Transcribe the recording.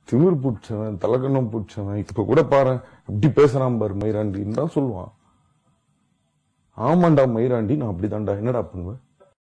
திமிர் பிடிச்சவன் தலகண்ணம் பிடிச்சவன் இப்ப கூட பாரு அப்படி பேசுறான் பாரு மயிராண்டின்னு தான் சொல்லுவான். ஆமாண்டா மயிராண்டி நான் அப்படிதான்டா என்னடா பண்ணுவேன்.